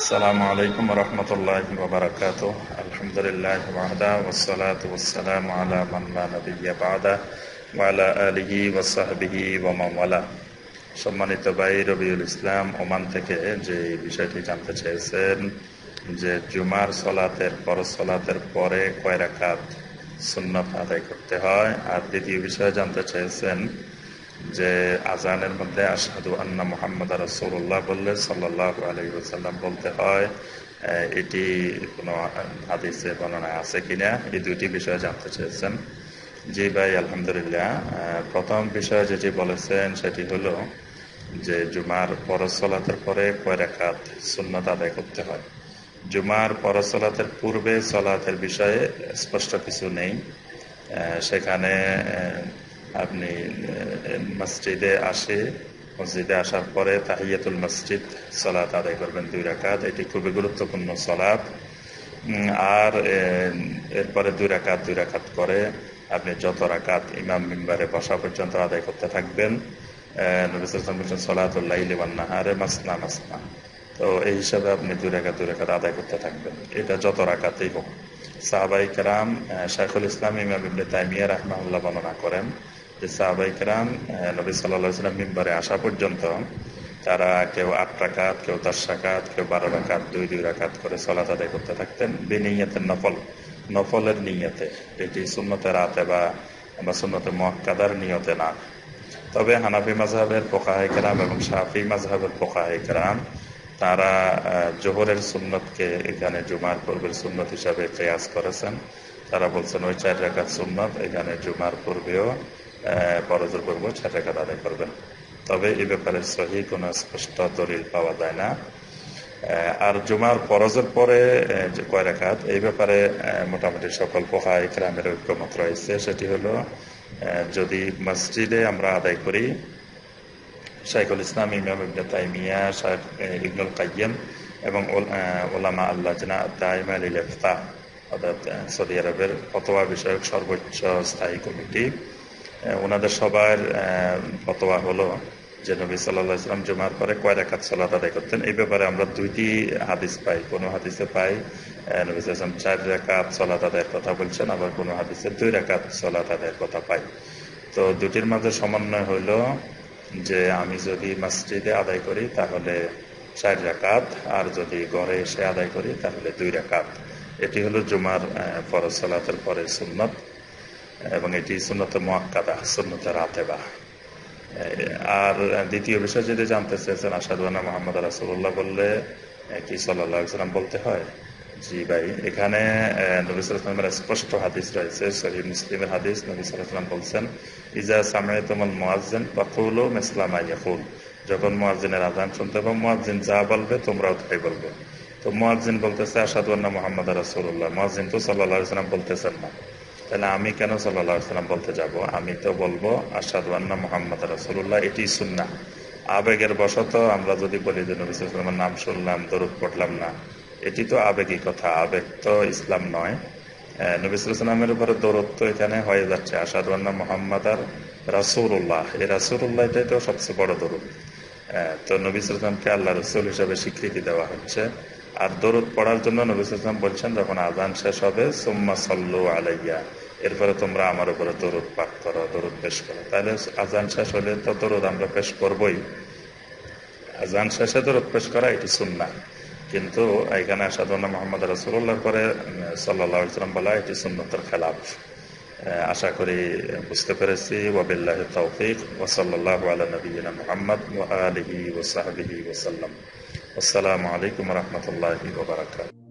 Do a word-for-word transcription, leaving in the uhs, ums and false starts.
আসসালামু আলাইকুম ওয়া রাহমাতুল্লাহি ওয়া বারাকাতুহু। আলহামদুলিল্লাহি ওয়াহদা ওয়াসসালাতু ওয়াসসালামু আলা মান লা নাবিয়্যা বা'দা ওয়া আলা আলিহি ওয়া সাহবিহি ওয়া মান ওয়ালা। সম্মানিত ভাই, রবিউল ইসলাম ওমান থেকে যে বিষয়টি জানতে চেয়েছেন যে জুমার সলাতের ফরজ সলাতের পরে কয় রাকাত সুন্নাত আদায় করতে হয়, আর দ্বিতীয় বিষয়ে জানতে চেয়েছেন যে আজানের মধ্যে আশহাদু আন্না মুহাম্মাদুর রাসূলুল্লাহ বললে সাল্লাল্লাহু আলাইহি ওয়াসাল্লাম বলতে হয়, এটি কোনো হাদিসে বর্ণনা আছে কিনা, এই দুইটি বিষয়ে জানতে চেয়েছেন। জি ভাই, আলহামদুলিল্লাহ। প্রথম বিষয় যেটি বলেছেন সেটি হলো যে জুমার ফরজ সালাতের পরে কয় রাকাত সুন্নাত আদায় করতে হয়। জুমার ফরজ সালাতের পূর্বে সালাতের বিষয়ে স্পষ্ট কিছু নেই। সেখানে আপনি মসজিদে আসে মসজিদে আসার পরে তাহিয়াতুল মসজিদ সালাত আদায় করবেন দুই রাকাত, এটি খুবই গুরুত্বপূর্ণ সালাত। আর এরপরে দুই রাকাত দুই রাকাত করে আপনি যত রাকাত ইমাম মিম্বারে বসা পর্যন্ত আদায় করতে থাকবেন। নবী সাল্লাল্লাহু আলাইহি ওয়াসাল্লাম বলেছেন সালাতুল লাইলি ওয়ান নাহারে মাসনা মাসনা। তো এই হিসাবে আপনি দুই রাকাত দুই রাকাত আদায় করতে থাকবেন, এটা যত রাকাতেই হোক। সাহাবায়ে কেরাম, শাইখুল ইসলাম ইমাম ইবনে তাইমিয়া রাহিমাহুল্লাহ বর্ণনা করেন যে সাহাবায়ে কেরাম নবী সাল্লাল্লাহু আলাইহি ওয়াসাল্লাম মিম্বারে আসা পর্যন্ত তারা কেউ আট রাকাত, কেউ দশ রাকাত, কেউ বারো রাকাত, দুই দুই রাকাত করে সালাত আদায় করতে থাকতেন বিনিয়াতের নফল, নফলের নিয়তে, এটি সুন্নতে রাতে বা সুন্নতে মুআক্কাদার নিয়তে না। তবে হানাফি মাযহাবের ফুকাহায়ে কেরাম এবং শাফি মাযহাবের ফুকাহায়ে কেরাম তারা জোহরের সুন্নতকে এখানে জুমার পূর্বের সুন্নত হিসাবে কিয়াস করেছেন। তারা বলছেন ওই চার রাকাত সুন্নত এখানে জুমার পূর্বেও ফরজের পূর্বে চার রাকাত আদায় করবেন। তবে এই ব্যাপারে সহিহ কোনো স্পষ্ট দলিল পাওয়া যায় না। আর জুমার ফরজের পরে যে কয় রাকাত, এই ব্যাপারে মোটামুটি সকল ফুকাহায়ে কেরামের ঐক্যমত রয়েছে। সেটি হলো যদি মসজিদে আমরা আদায় করি, শাইখুল ইসলাম ইমাম ইবনে তাইমিয়া, শাইখ ইবনুল কাইয়্যিম এবং উলামা আল-লাজনা আদ-দাইমা লিল ইফতা, অর্থাৎ সৌদি আরবের ফতোয়া বিষয়ক সর্বোচ্চ স্থায়ী কমিটি, ওনাদের সবার ফতোয়া হলো যে নবী সাল্লাল্লাহু আলাইহি ওয়াসাল্লাম জুমার পরে কয় রাকাত সালাত আদায় করতেন। এই ব্যাপারে আমরা দুইটি হাদিস পাই। কোনো হাদিসে পাই নবী সাল্লাল্লাহু আলাইহি ওয়াসাল্লাম চার রাকাত সালাত আদায়ের কথা বলছেন, আবার কোনো হাদিসে দুই রাকাত সালাত আদায়ের কথা পাই। তো দুটির মাঝে সমন্বয় হইল যে আমি যদি মসজিদে আদায় করি তাহলে চার রাকাত, আর যদি ঘরে এসে আদায় করি তাহলে দুই রাকাত। এটি হলো জুমার ফরজ সালাতের পরে সুন্নত, এবং এটি সুন্নতে মুআক্কাদা, সুন্নতে রাতেবা। আর দ্বিতীয় বিষয় যদি জানতে চেয়েছেন আশহাদু আন্না মুহাম্মাদুর রাসূলুল্লাহ বললে কি সাল্লাল্লাহু আলাইহি ওয়াসাল্লাম বলতে হয়। জি ভাই, এখানে নবী সাল্লাল্লাহু আলাইহি ওয়াসাল্লামের স্পষ্ট হাদিস রয়েছে, সহিহ মুসলিমের হাদিস। নবী সাল্লাল্লাহু আলাইহি ওয়াসাল্লাম বলছেন ইজা সামি'তুমুল মুয়াজ্জিন ফাকুলু মিসলা মা ইয়াকুল, যখন মুয়াজ্জিনের আযান শুনতে পাবে মুয়াজ্জিন যা বলবে তোমরাও তাই বলবে। তো মুয়াজ্জিন বলতেছে আশহাদু আন্না মুহাম্মাদুর রাসূলুল্লাহ, মুয়াজ্জিন তো সাল্লাল্লাহু আলাইহি ওয়াসাল্লাম বলতেছেন না, তাহলে আমি কেন সাল্লাল্লাহু আলাইহি ওয়াসাল্লাম বলতে যাব? আমি তো বলবো আশহাদু আন্না মুহাম্মাদুর রাসূলুল্লাহ, এটি সুন্নাহ। আবেগের বশত আমরা যদি বলি যে নবী সাল্লাল্লাহু আলাইহি ওয়াসাল্লামের নাম শুনলাম দরুদ পড়লাম না, এটি তো আবেগী কথা, আবেগ তো ইসলাম নয়। নবী সাল্লাল্লাহু আলাইহি ওয়াসাল্লামের উপরে দরুদ তো এখানে হয়ে যাচ্ছে আশহাদু আন্না মুহাম্মাদুর রাসূলুল্লাহ, এই রাসূলুল্লাহ এটাই তো সবচেয়ে বড় দরুদ। তো নবী সাল্লাল্লাহু আলাইহি ওয়াসাল্লামকে আল্লাহ রাসূল হিসেবে স্বীকৃতি দেওয়া হচ্ছে। আর দরুদ পড়ার জন্য নবী সাল্লাল্লাহু আলাইহি ওয়াসাল্লাম বলছেন যখন আযান শেষ হবে সুম্মা সাল্লু আলাইয়া, এরপরে তোমরা আমার উপরে দরুদ পাঠ করো, দরুদ পেশ করো। তাহলে আযান শেষ হলে তো দরুদ আমরা পেশ করবই। আযান শেষে দরুদ পেশ করা এটি সুন্নাহ, কিন্তু এখানে আশহাদু আন্না মুহাম্মাদুর রাসূলুল্লাহর পরে সাল্লাল্লাহু আলাইহি ওয়াসাল্লাম বলা এটি সুন্নতের খেলাফ। আশা করি বুঝতে পেরেছি। ওয়া বিল্লাহি তাওফীক ওয়া সাল্লাল্লাহু আলা নাবিয়িনা মুহাম্মদ ওয়া আলিহি ওয়া সাহবিহি ওয়া সাল্লাম। আসসালামু আলাইকুম ওয়া রাহমাতুল্লাহি ওয়া বারাকাতুহু।